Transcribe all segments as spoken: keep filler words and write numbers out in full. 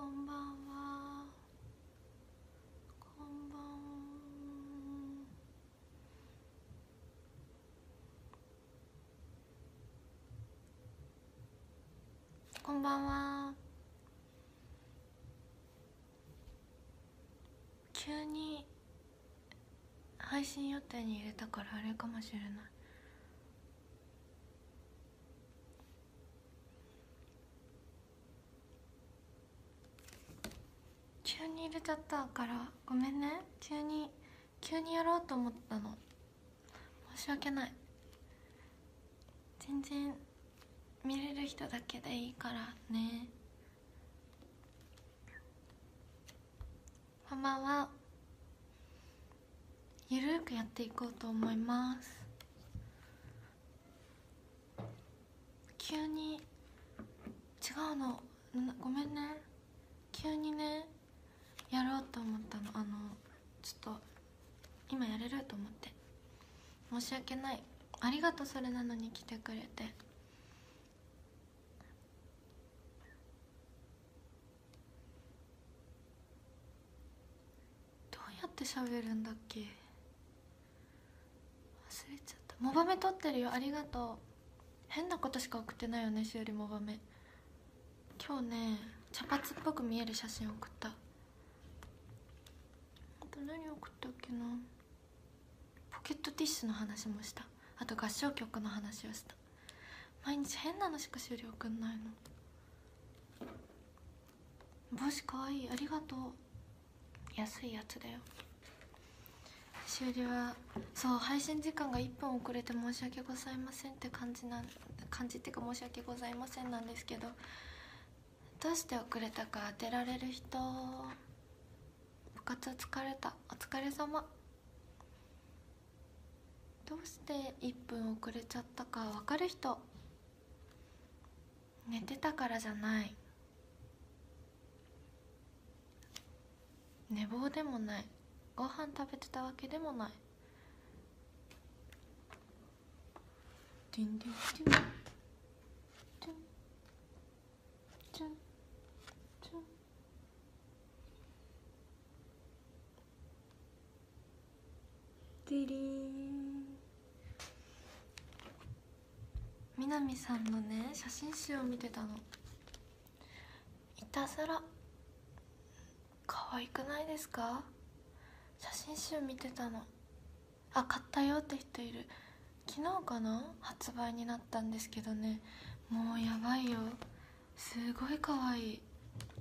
んばんは。こんばんこんばんは。急に配信予定に入れたからあれかもしれない。急に入れちゃったからごめんね。急に急にやろうと思ったの。申し訳ない。全然見れる人だけでいいからね。こんばんは。ゆるーくやっていこうと思います。急に違うの、ごめんね。急にねやろうと思ったの。あのちょっと今やれると思って。申し訳ない。ありがとう、それなのに来てくれて。どうやって喋るんだっけ、忘れちゃった。モバメ撮ってるよ、ありがとう。変なことしか送ってないよね、しおり。モバメ今日ね茶髪っぽく見える写真送った。あと何送ったっけな。ポケットティッシュの話もした。あと合唱曲の話をした。毎日変なのしかしおり送んないの。帽子かわいい、ありがとう。安いやつだよ。しおりはそう配信時間がいっぷん遅れて申し訳ございませんって感じなん感じってか申し訳ございませんなんですけど、どうして遅れたか当てられる人。部活疲れた、お疲れ様。どうしていっぷん遅れちゃったか分かる人。寝てたからじゃない、寝坊でもない、ご飯食べてたわけでもない。ディンディンディンディンディンディンディリーン。みなみさんのね写真集を見てたの。いたずら可愛くないですか。写真集見てたの。あ、買ったよって人いる。昨日かな発売になったんですけどね、もうやばいよ。すごい可愛い、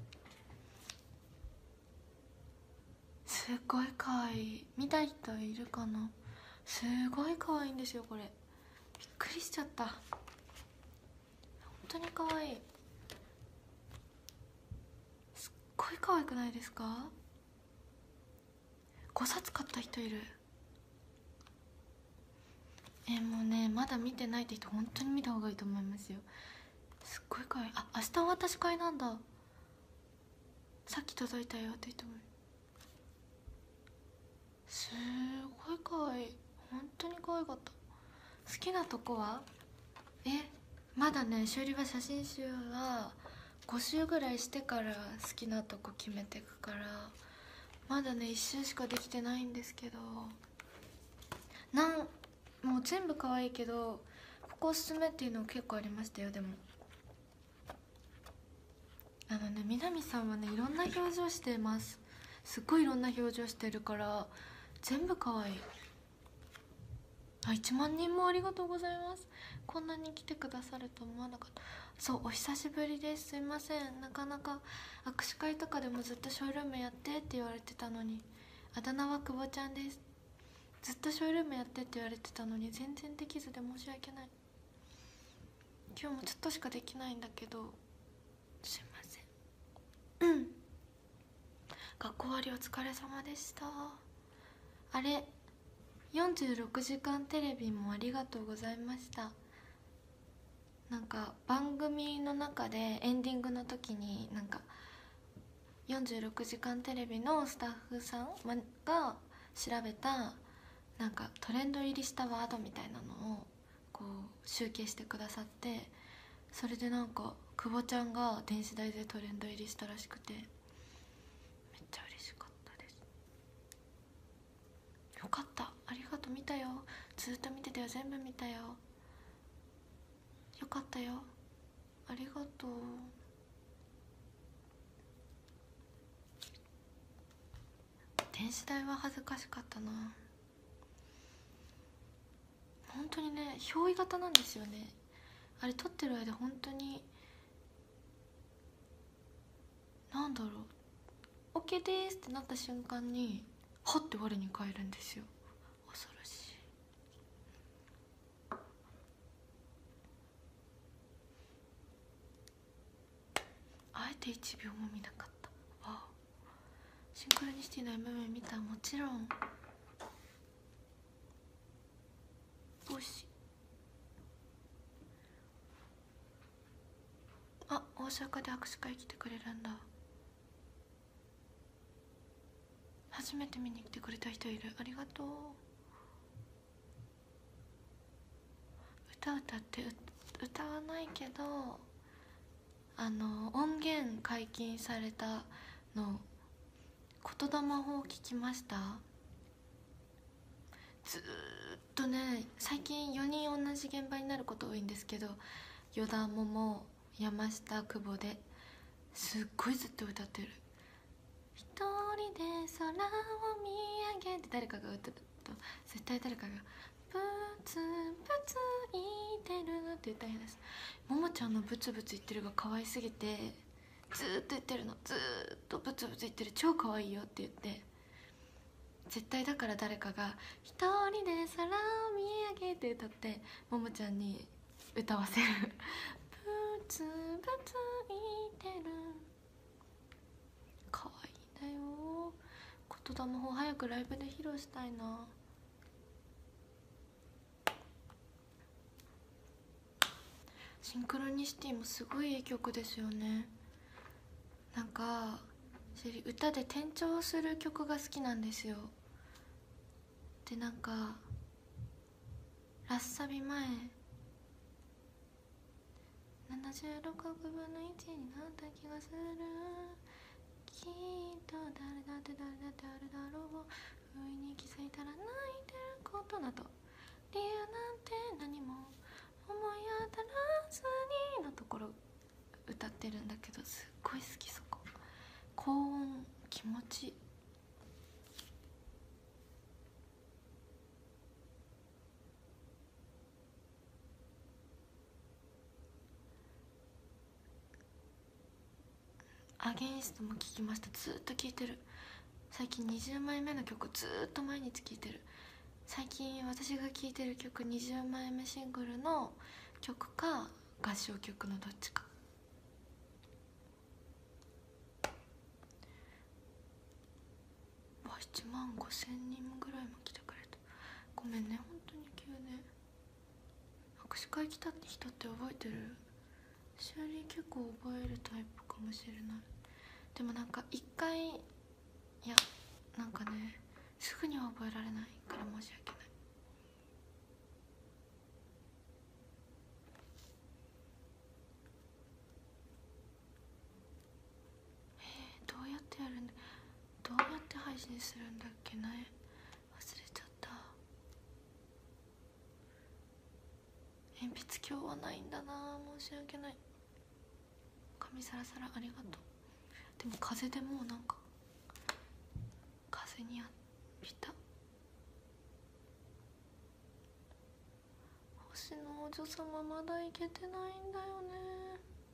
すごい可愛い。見た人いるかな。すごい可愛いんですよこれ。びっくりしちゃった。本当に可愛い。すっごい可愛くないですか。ごさつ買った人いる。えー、もうねまだ見てないって人本当に見た方がいいと思いますよ。すっごい可愛い。あ、明日お渡し会なんだ。さっき届いたよって人もいる。すごい可愛い、本当に可愛かった。好きなとこはえまだね、しおりは写真集はご週ぐらいしてから好きなとこ決めていくから、まだねいっ週しかできてないんですけど、なんもう全部可愛いけどここおすすめっていうの結構ありましたよ。でもあのね、南さんはねいろんな表情してます。すっごいいろんな表情してるから全部可愛い。あ、いちまんにんもありがとうございます。こんなに来てくださると思わなかった。そう、お久しぶりです。すいません、なかなか握手会とかでもずっとショールームやってって言われてたのに、あだ名は久保ちゃんです。ずっとショールームやってって言われてたのに全然できずで申し訳ない。今日もちょっとしかできないんだけどすいません。うん、学校終わりお疲れ様でした。あれよんじゅうろくじかんテレビもありがとうございました。なんか番組の中でエンディングの時になんかよんじゅうろくじかんテレビのスタッフさんが調べたなんかトレンド入りしたワードみたいなのをこう集計してくださって、それでなんか久保ちゃんが電子台でトレンド入りしたらしくて、 かった、ありがとう、見たよ、ずっと見てたよ、全部見たよ、よかったよ、ありがとう。電子代は恥ずかしかったな。本当にね、憑依型なんですよねあれ。撮ってる間本当になんだろう、 OK ですってなった瞬間にはって我に返るんですよ。恐ろしい。あえていちびょうも見なかった。わお。シンクロニシティの エムブイ 見た。もちろん。帽子。あ、大阪で握手会来てくれるんだ。初めて見に来てくれた人いる、ありがとう。歌歌って歌わないけど、あの音源解禁されたの言霊法聞きました。ずーっとね、最近よにん同じ現場になること多いんですけど、依田桃、山下久保ですっごいずっと歌ってる。一人で空を見上げて誰かが歌うと絶対誰かがブツブツ言ってるって歌い出す。ももちゃんのブツブツ言ってるが可愛すぎてずーっと言ってるの、ずーっとブツブツ言ってる、超可愛いよって言って、絶対だから誰かが一人で空を見上げて歌ってももちゃんに歌わせるブツブツ言ってる、可愛いんだよ。言霊法早くライブで披露したいな。シンクロニシティもすごいいい曲ですよね。なんか歌で転調する曲が好きなんですよ。でなんかラッサビ前ななじゅうろくおくぶんのいちになった気がする、きっと誰だって誰だってあるだろう、不意に気づいたら泣いてることなど理由なんて何も思い当たらずにのところ歌ってるんだけど、すっごい好き。そこ高音気持ちいい。アゲインストも聴きました。ずっと聴いてる。最近にじゅうまいめの曲ずっと毎日聴いてる。最近私が聴いてる曲にじゅうまいめシングルの曲か合唱曲のどっちか。わ、いちまんごせんにんぐらいも来てくれた。ごめんね、本当に急ね。握手会来たって人って覚えてる？しおり結構覚えるタイプかもしれない。でもなんか一回、いやなんかね、すぐには覚えられないから申し訳ない。えー、どうやってやるんだ、どうやって配信するんだっけね、忘れちゃった。鉛筆今日はないんだな、申し訳ない。髪サラサラありがとう。でも風でもうなんか風に浴びた。星の王女様まだ行けてないんだよね。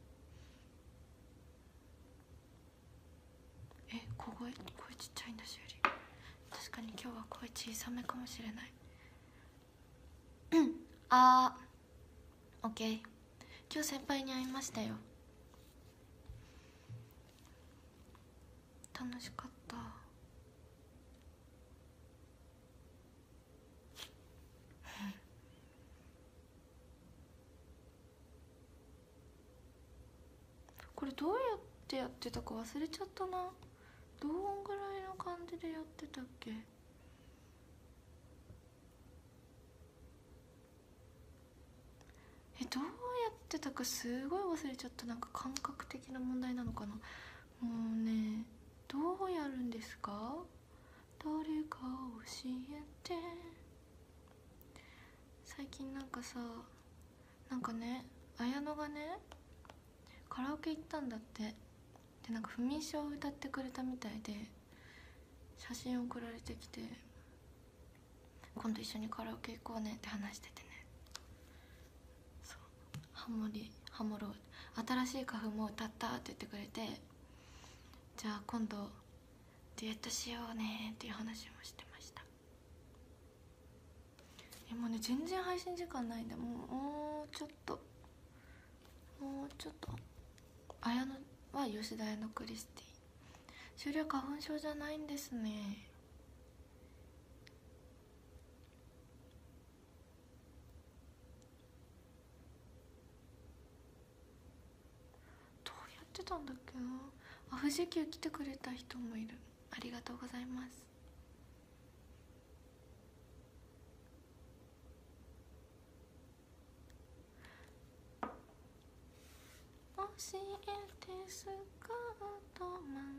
え、小声、声ちっちゃいんだしより。確かに今日は声小さめかもしれない。うん、あー、オッケー。今日先輩に会いましたよ。楽しかった。これどうやってやってたか忘れちゃったな。どんぐらいの感じでやってたっけ。え、どうやってたかすごい忘れちゃった。なんか感覚的な問題なのかな。もうね、どうやるんですか？ 誰か教えて。最近なんかさ、なんかね、綾乃がねカラオケ行ったんだって。でなんか不眠症を歌ってくれたみたいで写真送られてきて、今度一緒にカラオケ行こうねって話しててね。そう、ハモリハモろう、新しい花粉も歌ったって言ってくれて、じゃあ今度デュエットしようねっていう話もしてました。えもうね全然配信時間ないんだ。もうもうちょっともうちょっと。綾乃は吉田屋のクリスティ。終了花粉症じゃないんですね。どうやってたんだっけなあ。富士急来てくれた人もいる。ありがとうございます。教えてスカートマン。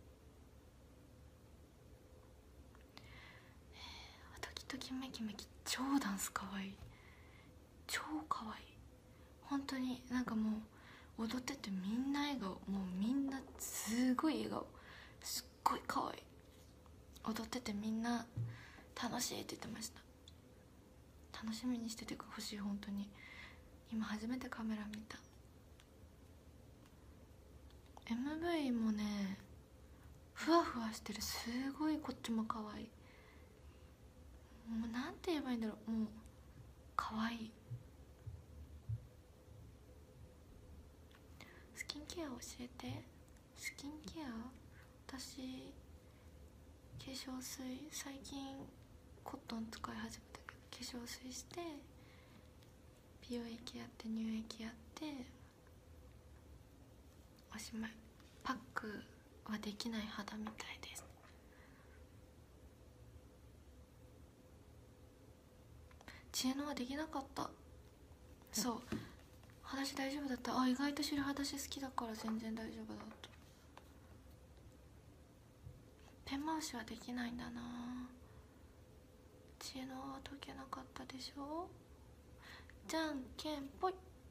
ドキドキメキメキ超ダンスかわいい。超かわいい本当に。なんかもう踊っててみんな笑顔、もうみんなすごい笑顔、すっごいかわいい。踊っててみんな楽しいって言ってました。楽しみにしててほしい本当に。今初めてカメラ見た。 エムブイ もねふわふわしてる。すごいこっちもかわいい。もうなんて言えばいいんだろう、もうかわいい。スキンケア教えて。スキンケア、私化粧水最近コットン使い始めたけど、化粧水して美容液やって乳液やっておしまい。パックはできない肌みたいです。知恵のはできなかった。そう、裸足大丈夫だった。あ、意外と白裸足好きだから全然大丈夫だった。ペン回しはできないんだな。知恵のは解けなかったでしょ。じゃんけんぽい。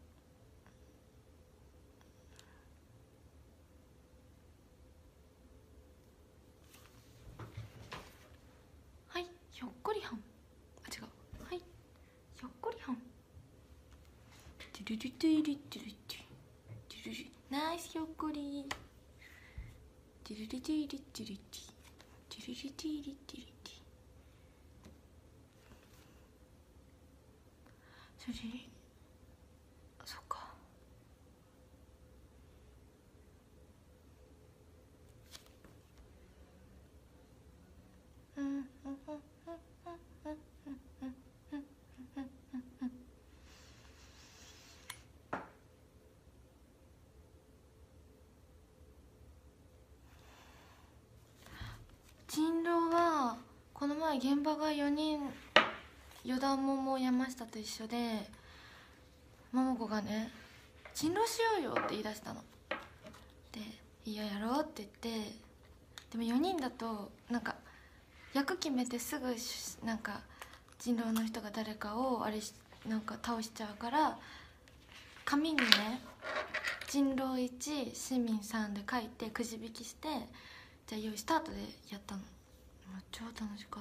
はい、ひょっこりはん。あ、違う。はい、ひょっこりはん。トゥルルトゥルトゥルトゥルトゥルル、ナイスひょっこり。トゥルルトゥルトゥルトゥルトゥルルトゥルトゥル。それそっか。うんうんうんうんうんうんうんうんうん。人狼はこの前現場がよにん、与田桃山下と一緒で、桃子がね人狼しようよって言い出したので、いいよやろうって言って。でもよにんだとなんか役決めてすぐなんか人狼の人が誰かをあれしなんか倒しちゃうから、紙にね人狼いち市民さんで書いてくじ引きして、じゃあ用意スタートでやったの。もう超楽しかった。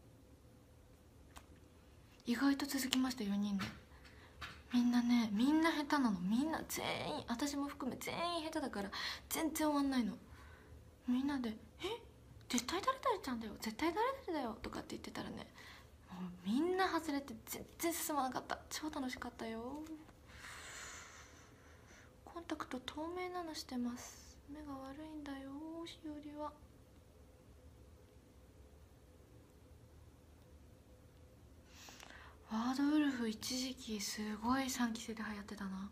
意外と続きました。よにんでみんなね、みんな下手なの。みんな全員、私も含め全員下手だから全然終わんないの。みんなで「え絶対誰々ちゃんだよ、絶対誰々だよ」とかって言ってたらね、もうみんな外れて全然進まなかった。超楽しかったよ。コンタクト透明なのしてます。目が悪いんだよしおりは。ワードウルフ一時期すごいさんきせいで流行ってたな。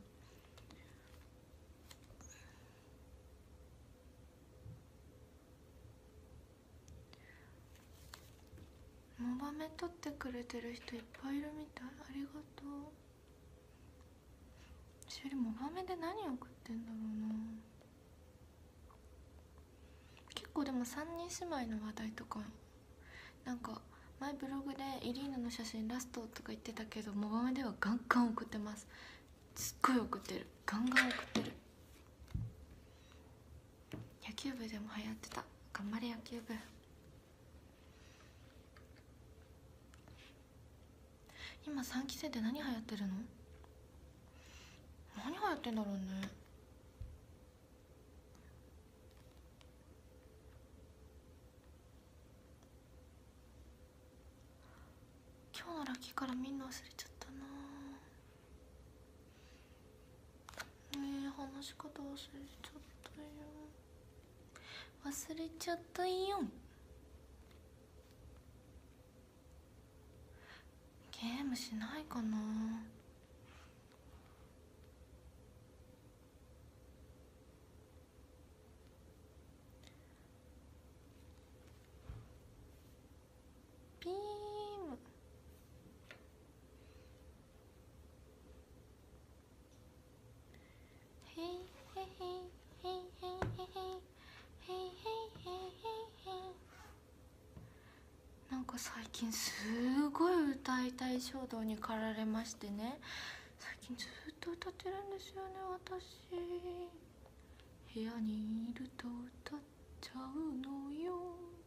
モバメ撮ってくれてる人いっぱいいるみたい。ありがとう。しおりモバメで何送ってんだろうな。結構でもさんにん姉妹の話題とかなんか前ブログでイリーナの写真ラストとか言ってたけど、モバメではガンガン送ってます。すっごい送ってる、ガンガン送ってる。野球部でも流行ってた。頑張れ野球部。今さんき生で何流行ってるの？何流行ってんだろうね。今日のラッキーからみんな忘れちゃったな。ねえ、話し方忘れちゃったよ。忘れちゃったよ。ゲームしないかな。ピーム。へいへいへいへいへいへいへいへいへいへいへい。なんか最近すごい歌いたい衝動に駆られましてね、最近ずっと歌ってるんですよね私。部屋にいると歌っちゃうのよ。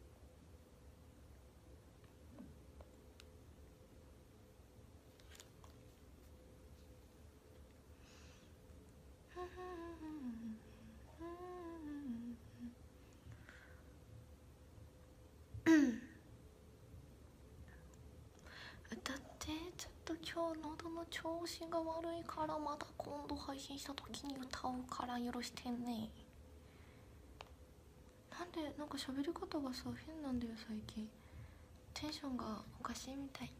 歌ってちょっと今日喉の調子が悪いからまた今度配信した時に歌うからよろしてね。なんでなんか喋り方がさ変なんだよ最近。テンションがおかしいみたい。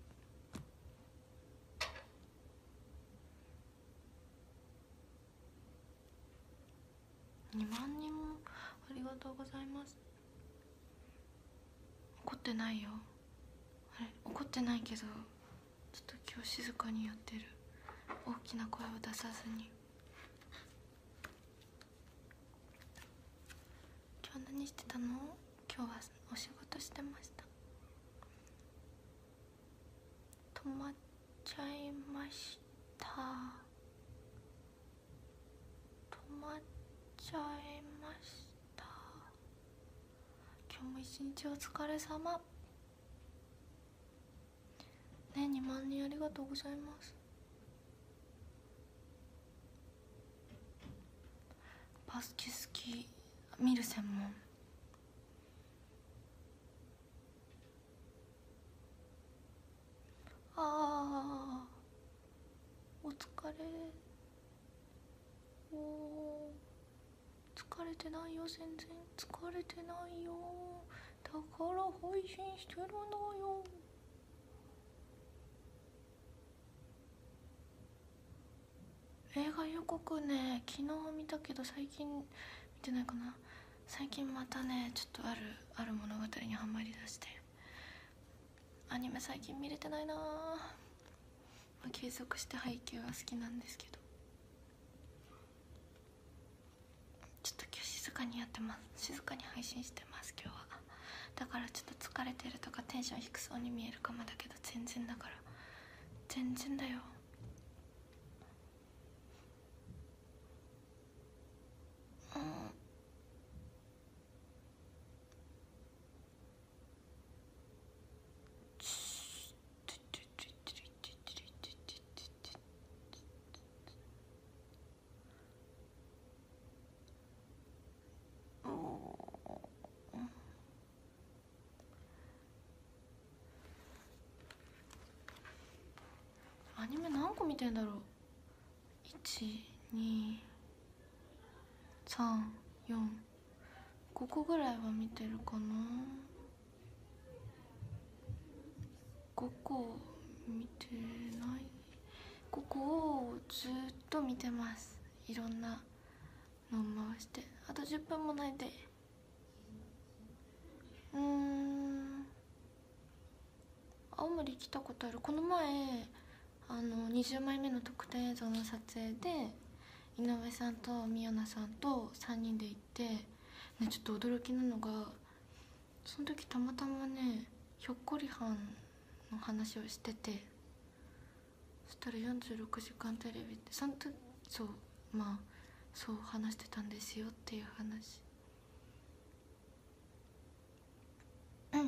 にまんにんもありがとうございます。怒ってないよ。あれ怒ってないけどちょっと今日静かにやってる。大きな声を出さずに。今日何してたの？今日はお仕事してました。止まっちゃいました。止まっちゃいました。今日も一日お疲れ様ね。にまんにんありがとうございます。バスケ好き、見る専門。あーお疲れ。お疲れてないよ、全然疲れてないよ。だから配信してるのよ。映画予告ね、昨日見たけど最近見てないかな。最近またねちょっとあるある物語にハマりだして、アニメ最近見れてないな。まあ、継続して背景は好きなんですけど、ちょっと今日静かにやってます。静かに配信してます今日は。だからちょっと疲れてるとかテンション低そうに見えるかもだけど全然だから、全然だよ。うん。アニメ何個見てんだろう。いち、に、さん、よん、ごこぐらいは見てるかな。ごこ見てない。ごこをずっと見てます。いろんなのを回して。あとじゅっぷんもないで。うーん青森来たことある。この前あのにじゅうまいめの特典映像の撮影で井上さんとみやなさんとさんにんで行って、ね、ちょっと驚きなのがその時たまたまねひょっこりはんの話をしてて、そしたらよんじゅうろくじかんテレビってその時そうまあそう話してたんですよっていう話。うん。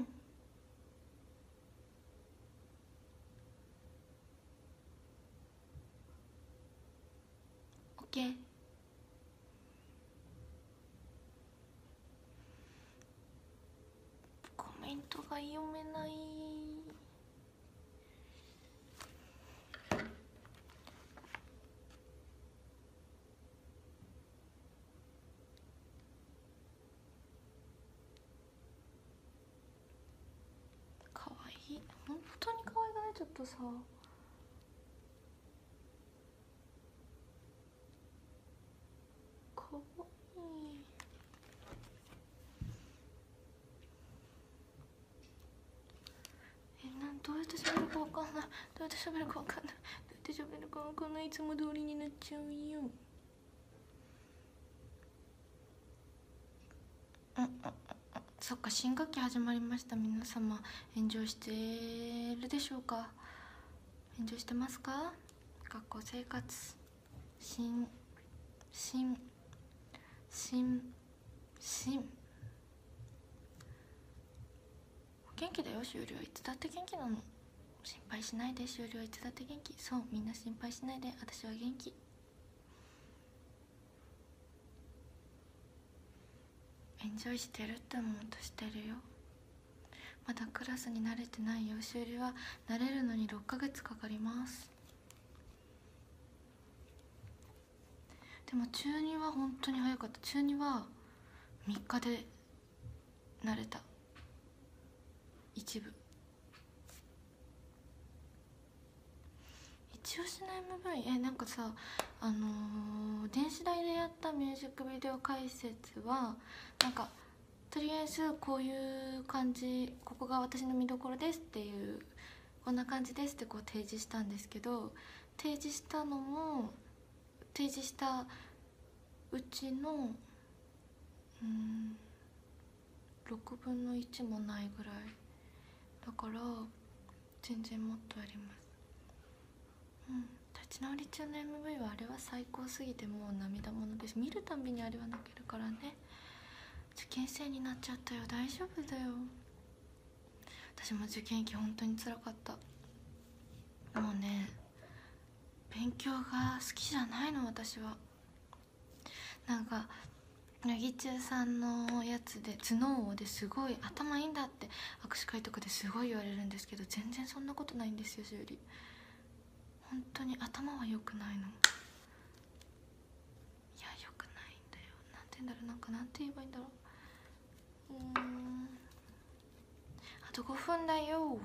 オッケー。コメントが読めない。かわいい、本当にかわいくない？ちょっとさ、かわいい。え、なんどうやって喋るかわかんない。どうやって喋るかわかんない。どうやって喋るかわかんない。いつも通りになっちゃうよ。うんうんうん。そっか、新学期始まりました。皆様エンジョイしてるでしょうか？エンジョイしてますか？学校生活、新新新新元気だよ。終了いつだって元気なの。心配しないで。終了いつだって元気。そう、みんな心配しないで。私は元気。エンジョイしてるって思うとしてるよ。まだクラスに慣れてないよ。修了は慣れるのにろっかげつかかります。でも中には本当に早かった。中にはみっかで慣れた。一部。一押しの エムブイ、 えなんかさ、あのー、電子台でやったミュージックビデオ解説はなんかとりあえずこういう感じ、ここが私の見どころですっていう、こんな感じですってこう提示したんですけど、提示したのも提示したうちのうんろくぶんのいちもないぐらいだから、全然もっとあります。うん、立ち直り中の エムブイ はあれは最高すぎてもう涙ものです。見るたびにあれは泣けるからね。受験生になっちゃったよ。大丈夫だよ。私も受験期本当につらかった。もうね、勉強が好きじゃないの私は。なんかヤギ中さんのやつで頭脳王ですごい頭いいんだって握手会とかですごい言われるんですけど、全然そんなことないんですよ。修理本当に頭は良くないの。いや良くないんだよ。なんて言うんだろう、なんかなんて言えばいいんだろう。うーんあとごふんだよ。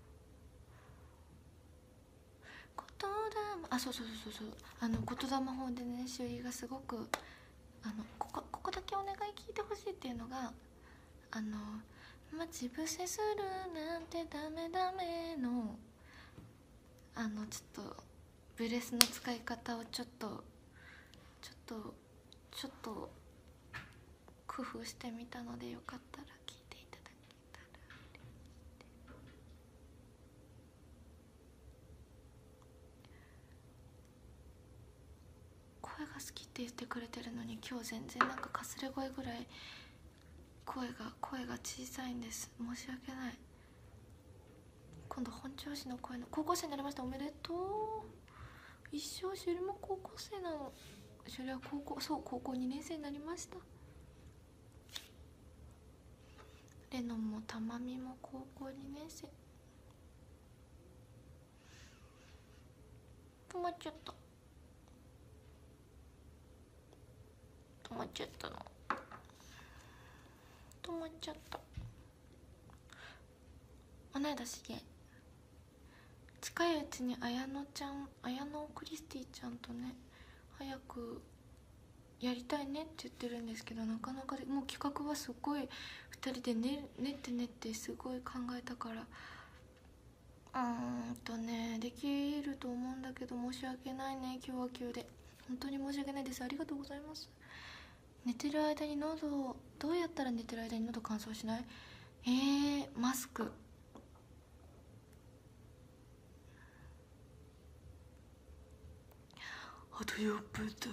言霊、あ、そうそうそうそう、あの言霊法でね、修理がすごくあのここここだけお願い聞いてほしいっていうのが、あの待ち伏せするなんてダメダメのあのちょっとブレスの使い方をちょっとちょっとちょっと工夫してみたので、よかったら聞いていただけたら。声が好きって言ってくれてるのに、今日全然なんかかすれ声ぐらい声が声が小さいんです。申し訳ない。今度本調子の声の高校生になりました。おめでとう。一生しゅりも高校生なの。しゅりは高校、そう高校にねん生になりました。レノンもたまみも高校にねん生。止まっちゃった。止まっちゃったの。止まっちゃった。同い年で近いうちに綾乃ちゃん、綾乃クリスティちゃんとね早くやりたいねって言ってるんですけど、なかなかでもう企画はすごいふたりで練って練ってすごい考えたから、うーんとねできると思うんだけど、申し訳ないね。今日は急で本当に申し訳ないです。ありがとうございます。寝てる間に喉、どうやったら寝てる間に喉乾燥しない？えー、マスクあとよんぷんだ。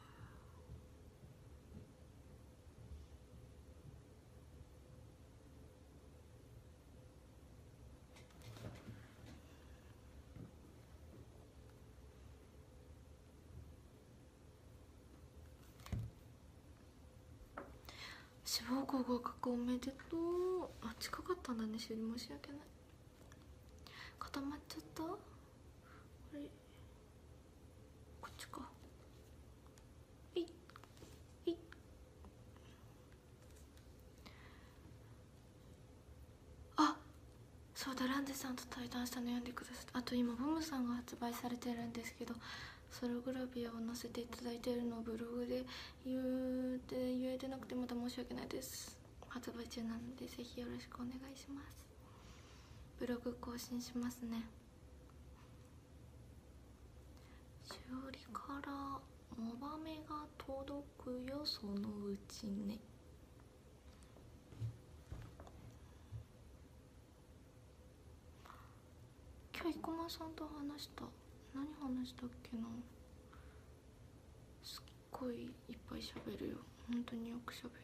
志望校合格おめでとう。あ、近かったんだね。修理申し訳ない。固まっちゃった。あれ、こっちか。いっいっ。あ、そうだ、ランデさんと対談したの読んでくださって。あと今ブムさんが発売されてるんですけど、ソログラビアを載せていただいているのをブログで言うて言えてなくてまた申し訳ないです。発売中なのでぜひよろしくお願いします。ブログ更新しますね。しおりからモバメが届くよ、そのうちね。今日生駒さんと話した。何話したっけな。すっごいいっぱい喋るよ。本当によく喋る。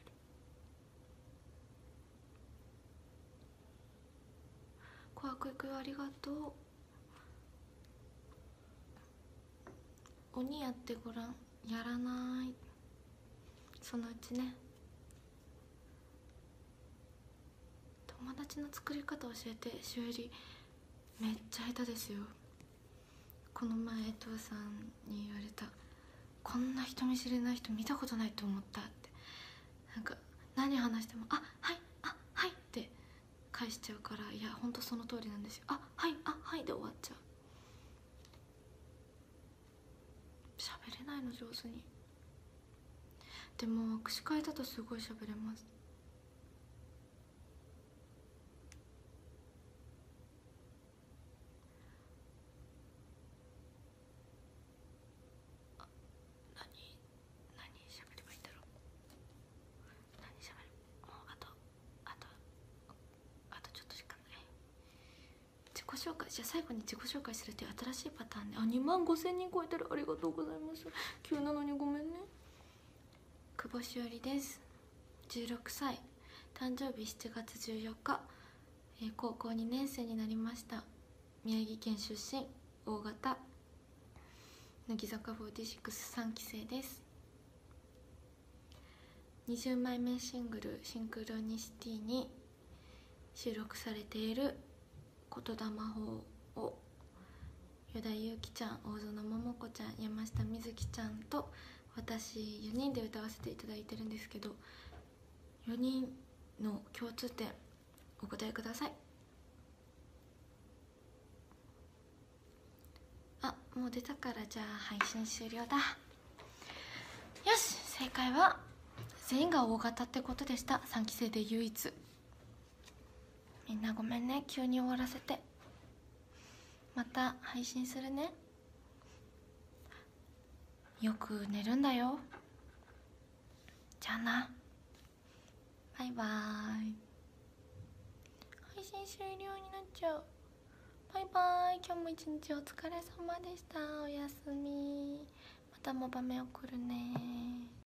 怖くいくよ、ありがとう。鬼やってごらん。やらない。そのうちね。友達の作り方教えて。しおりめっちゃ下手ですよ。この前江藤さんに言われた。こんな人見知りない人見たことないと思ったって。なんか何話しても「あ、はい、あ、はい」って返しちゃうから、いやほんとその通りなんですよ。あ、はい、あ、はいで終わっちゃう。喋れないの上手に。でも握手会だとすごい喋れます。あ、何何喋ればいいんだろう。何喋る。もうあとあとあとちょっとしかない。自己紹介。じゃあ最後に自己紹介するっていう新しいパターンで。あ、にまんごせんにん超えてる。ありがとうございます。急なのにごめんね。久保しおりです。じゅうろくさい、誕生日しちがつじゅうよっか、えー、高校にねん生になりました。宮城県出身、大型、乃木坂フォーティシックスさんき生です。にじゅうまいめシングル「シンクロニシティ」に収録されている「言霊法」を与田祐希ちゃん、大園桃子ちゃん、山下美月ちゃんと私よにんで歌わせていただいてるんですけど、よにんの共通点お答えください。あ、もう出たからじゃあ配信終了だ。よし、正解は全員が大型ってことでした。さんき生で唯一。みんなごめんね、急に終わらせて。また配信するね。よく寝るんだよ。じゃあな。バイバーイ。配信終了になっちゃう。バイバイ。今日も一日お疲れ様でした。おやすみ。またも場面送るね。